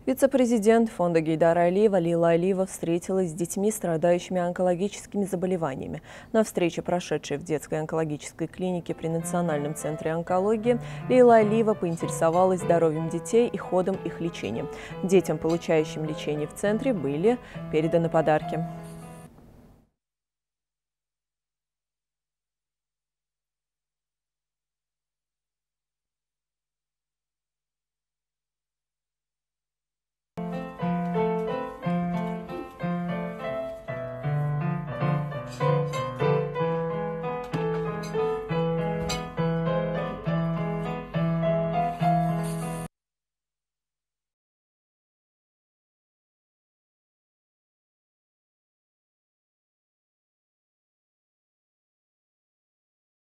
Вице-президент фонда Гейдара Алиева Лейла Алиева встретилась с детьми, страдающими онкологическими заболеваниями. На встрече, прошедшей в детской онкологической клинике при Национальном центре онкологии, Лейла Алиева поинтересовалась здоровьем детей и ходом их лечения. Детям, получающим лечение в центре, были переданы подарки.